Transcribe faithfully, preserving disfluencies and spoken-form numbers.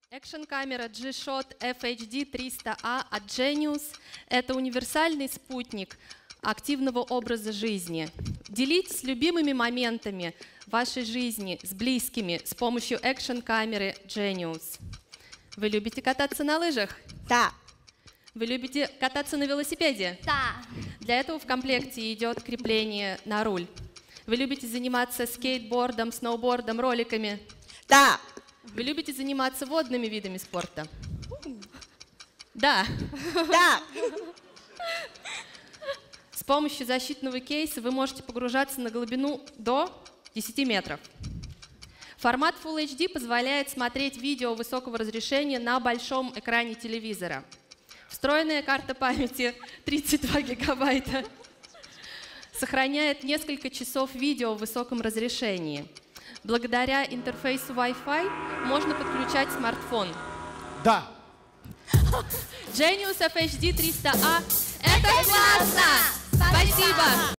Экшн-камера G-Shot эф эйч ди триста а от Genius – это универсальный спутник активного образа жизни. Делитесь любимыми моментами вашей жизни с близкими с помощью экшн-камеры Genius. Вы любите кататься на лыжах? Да. Вы любите кататься на велосипеде? Да. Для этого в комплекте идет крепление на руль. Вы любите заниматься скейтбордом, сноубордом, роликами? Да. Вы любите заниматься водными видами спорта? Да. Да. С помощью защитного кейса вы можете погружаться на глубину до десяти метров. Формат Full эйч ди позволяет смотреть видео высокого разрешения на большом экране телевизора. Встроенная карта памяти тридцать два гигабайта сохраняет несколько часов видео в высоком разрешении. Благодаря интерфейсу Wi-Fi можно подключать смартфон. Да. Genius эф эйч ди триста а – это классно! Спасибо!